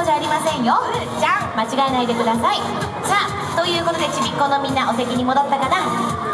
じゃありませんよ。じゃん、間違えないでください。さあ、ということでちびっこのみんなお席に戻ったかな。